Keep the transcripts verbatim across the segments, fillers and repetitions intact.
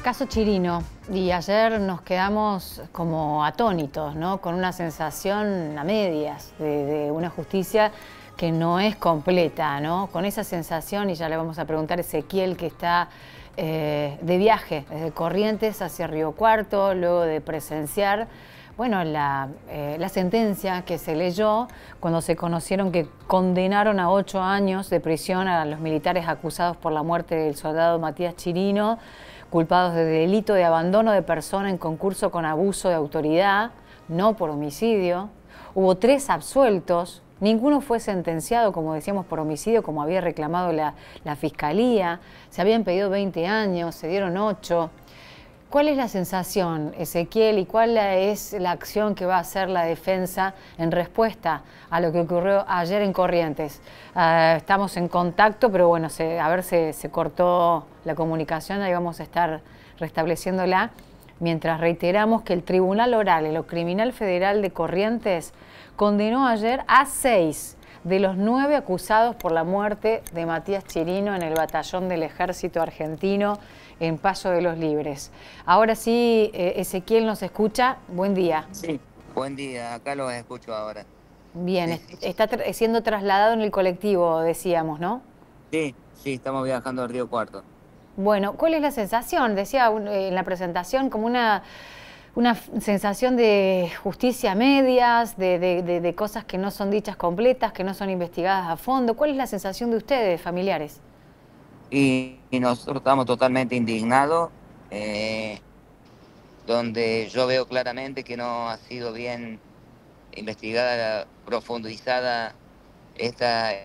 Caso Chirino, y ayer nos quedamos como atónitos, ¿no? Con una sensación a medias de, de una justicia que no es completa, ¿no? Con esa sensación, y ya le vamos a preguntar a Ezequiel, que está eh, de viaje desde Corrientes hacia Río Cuarto, luego de presenciar, bueno, la, eh, la sentencia que se leyó cuando se conocieron que condenaron a ocho años de prisión a los militares acusados por la muerte del soldado Matías Chirino, culpados de delito de abandono de persona en concurso con abuso de autoridad, no por homicidio. Hubo tres absueltos, ninguno fue sentenciado, como decíamos, por homicidio, como había reclamado la, la Fiscalía. Se habían pedido veinte años, se dieron ocho. ¿Cuál es la sensación, Ezequiel, y cuál es la acción que va a hacer la defensa en respuesta a lo que ocurrió ayer en Corrientes? Uh, estamos en contacto, pero bueno, se, a ver, se, se cortó la comunicación, ahí vamos a estar restableciéndola, mientras reiteramos que el Tribunal Oral en lo Criminal Federal de Corrientes condenó ayer a seis de los nueve acusados por la muerte de Matías Chirino en el batallón del Ejército Argentino en Paso de los Libres. Ahora sí, eh, Ezequiel nos escucha. Buen día. Sí, buen día. Acá los escucho ahora. Bien, Sí, está tra siendo trasladado en el colectivo, decíamos, ¿no? sí, sí, estamos viajando al Río Cuarto. Bueno, ¿cuál es la sensación? Decía en la presentación como una... una sensación de justicia a medias, de, de, de, de cosas que no son dichas completas, que no son investigadas a fondo. ¿Cuál es la sensación de ustedes, familiares? Y, y nosotros estamos totalmente indignados, eh, donde yo veo claramente que no ha sido bien investigada, profundizada esta,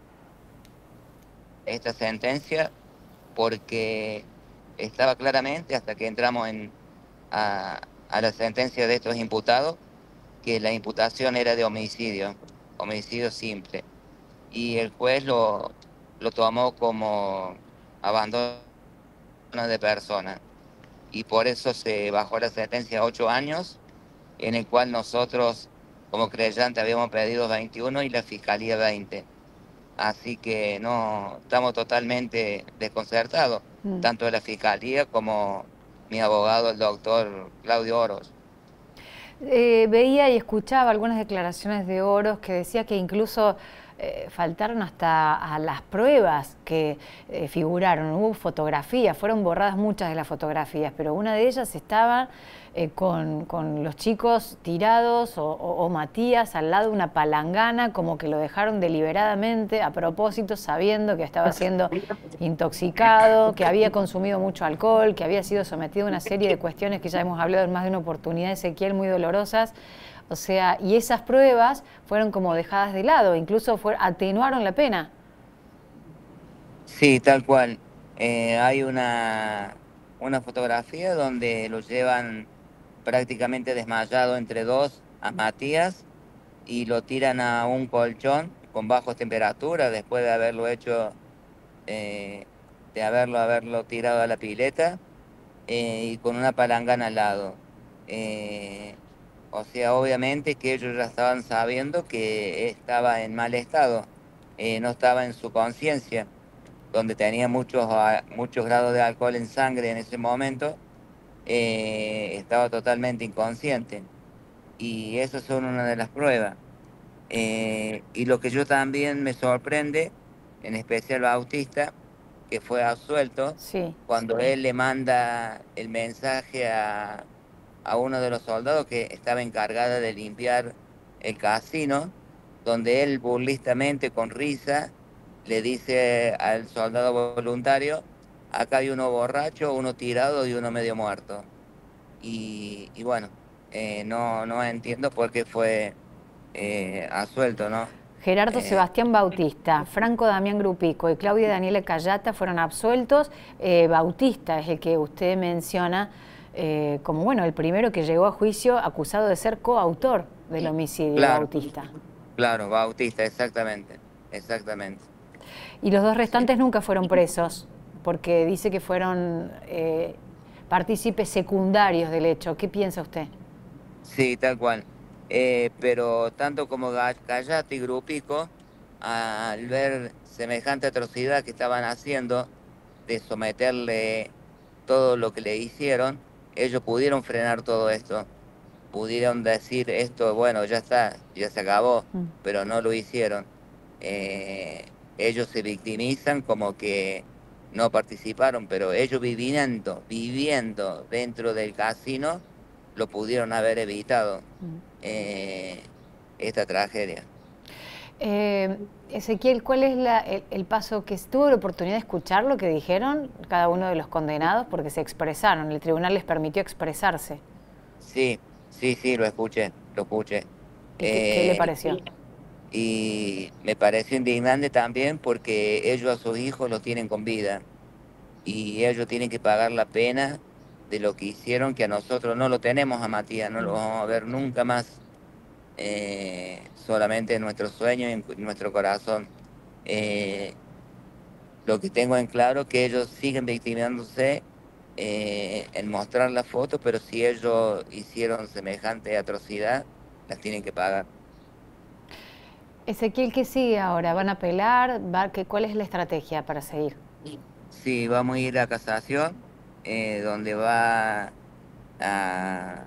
esta sentencia, porque estaba claramente, hasta que entramos en, a, a la sentencia de estos imputados, que la imputación era de homicidio, homicidio simple. Y el juez lo, lo tomó como abandono de persona. Y por eso se bajó la sentencia a ocho años, en el cual nosotros, como creyentes, habíamos pedido veintiuno y la Fiscalía veinte. Así que no, estamos totalmente desconcertados, mm. tanto de la Fiscalía como mi abogado, el doctor Claudio Oros. Eh, veía y escuchaba algunas declaraciones de Oros que decía que incluso eh, faltaron hasta a las pruebas que eh, figuraron, hubo fotografías, fueron borradas muchas de las fotografías, pero una de ellas estaba eh, con, con los chicos tirados o, o, o Matías al lado de una palangana, como que lo dejaron deliberadamente a propósito, sabiendo que estaba siendo intoxicado, que había consumido mucho alcohol, que había sido sometido a una serie de cuestiones que ya hemos hablado en más de una oportunidad, Ezequiel, muy dolorosas. O sea, y esas pruebas fueron como dejadas de lado, incluso fue, atenuaron la pena. Sí, tal cual. Eh, hay una, una fotografía donde lo llevan prácticamente desmayado entre dos a Matías y lo tiran a un colchón con bajas temperaturas después de haberlo hecho, eh, de haberlo, haberlo tirado a la pileta eh, y con una palangana al lado. Eh, O sea, obviamente que ellos ya estaban sabiendo que estaba en mal estado, eh, no estaba en su conciencia, donde tenía muchos, muchos grados de alcohol en sangre en ese momento, eh, estaba totalmente inconsciente. Y esas son una de las pruebas. Eh, y lo que yo también me sorprende, en especial Bautista, que fue absuelto, sí, cuando sí. él le manda el mensaje a a uno de los soldados que estaba encargada de limpiar el casino, donde él burlistamente, con risa, le dice al soldado voluntario: acá hay uno borracho, uno tirado y uno medio muerto. Y, y bueno, eh, no, no entiendo por qué fue eh, absuelto, ¿no? Gerardo Eh, Sebastián Bautista, Franco Damián Grupico y Claudia Daniela Cayata fueron absueltos. Eh, Bautista es el que usted menciona eh, como, bueno, el primero que llegó a juicio acusado de ser coautor del homicidio. claro, Bautista. claro, Bautista, exactamente, exactamente. Y los dos restantes Sí. nunca fueron presos, porque dice que fueron eh, partícipes secundarios del hecho. ¿Qué piensa usted? Sí, tal cual. Eh, pero tanto como Cayate y Grupico, al ver semejante atrocidad que estaban haciendo, de someterle todo lo que le hicieron, ellos pudieron frenar todo esto. Pudieron decir esto, bueno, ya está, ya se acabó, mm. pero no lo hicieron. Eh, ellos se victimizan como que no participaron, pero ellos viviendo, viviendo dentro del casino, lo pudieron haber evitado, mm. eh, esta tragedia. Eh, Ezequiel, ¿cuál es la, el, el paso que tuvo la oportunidad de escuchar lo que dijeron cada uno de los condenados? Porque se expresaron, el tribunal les permitió expresarse. Sí, sí, sí, lo escuché, lo escuché. ¿Y qué, eh, qué le pareció? Y me pareció indignante también porque ellos a sus hijos los tienen con vida y ellos tienen que pagar la pena de lo que hicieron, que a nosotros no lo tenemos a Matías, no lo vamos a ver nunca más, eh, solamente en nuestros sueños y en nuestro corazón. Eh, lo que tengo en claro es que ellos siguen victimizándose eh, en mostrar la foto, pero si ellos hicieron semejante atrocidad, las tienen que pagar. Ezequiel, ¿qué sigue ahora? ¿Van a apelar? ¿Va, qué, ¿Cuál es la estrategia para seguir? Sí, vamos a ir a casación, eh, donde va a,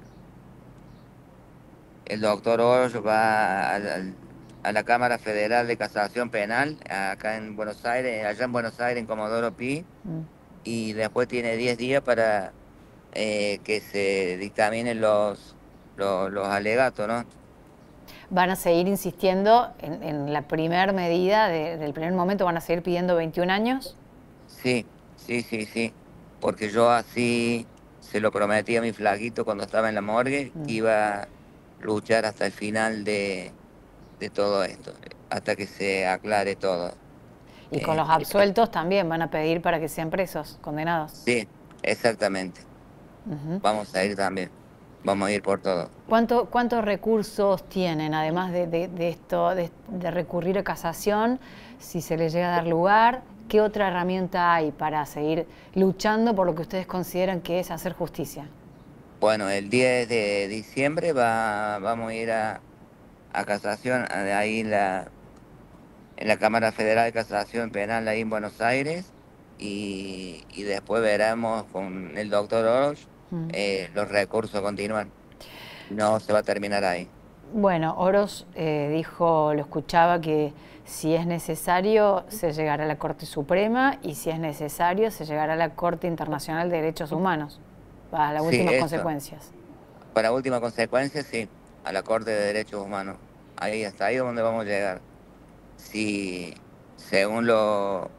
el doctor Oroz va a, a, a la Cámara Federal de Casación Penal, acá en Buenos Aires, allá en Buenos Aires, en Comodoro Pi, mm. y después tiene diez días para eh, que se dictaminen los, los, los alegatos, ¿no? ¿Van a seguir insistiendo en, en la primera medida, de, del primer momento, van a seguir pidiendo veintiún años? Sí, sí, sí, sí, porque yo así se lo prometí a mi flaquito cuando estaba en la morgue, mm. que iba a luchar hasta el final de, de todo esto, hasta que se aclare todo. Y con eh, los absueltos también van a pedir para que sean presos, condenados. Sí, exactamente. Uh-huh. Vamos a ir también. Vamos a ir por todo. ¿Cuánto, ¿Cuántos recursos tienen, además de, de, de esto, de, de recurrir a casación, si se les llega a dar lugar? ¿Qué otra herramienta hay para seguir luchando por lo que ustedes consideran que es hacer justicia? Bueno, el diez de diciembre va, vamos a ir a, a casación, ahí en la, en la Cámara Federal de Casación Penal, ahí en Buenos Aires, y, y después veremos con el doctor Oroz mm. eh, los recursos a continuar. No se va a terminar ahí. Bueno, Oroz eh, dijo, lo escuchaba, que si es necesario se llegará a la Corte Suprema y si es necesario se llegará a la Corte Internacional de Derechos Humanos, para las últimas sí, consecuencias. Para última consecuencia, sí, a la Corte de Derechos Humanos. Ahí, hasta ahí es donde vamos a llegar. Si, según lo,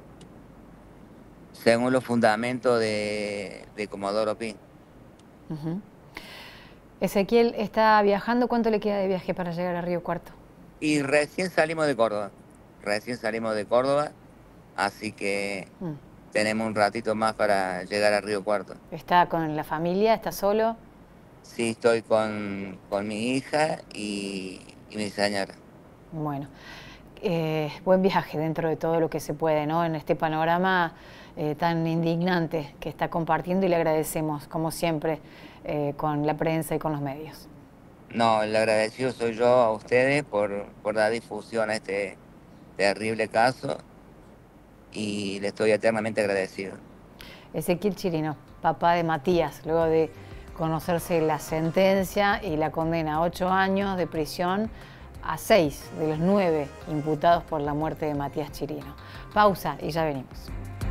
según los fundamentos de, de Comodoro Pi. Uh-huh. Ezequiel está viajando, ¿cuánto le queda de viaje para llegar a Río Cuarto? Y recién salimos de Córdoba, recién salimos de Córdoba, así que mm. tenemos un ratito más para llegar a Río Cuarto. ¿Está con la familia? ¿Está solo? Sí, estoy con, con mi hija y, y mi señora. Bueno, eh, buen viaje dentro de todo lo que se puede, ¿no? En este panorama eh, tan indignante que está compartiendo, y le agradecemos, como siempre, eh, con la prensa y con los medios. No, el agradecido soy yo a ustedes por, por dar difusión a este terrible caso, y le estoy eternamente agradecido. Ezequiel Chirino, papá de Matías, luego de conocerse la sentencia y la condena a ocho años de prisión a seis de los nueve imputados por la muerte de Matías Chirino. Pausa y ya venimos.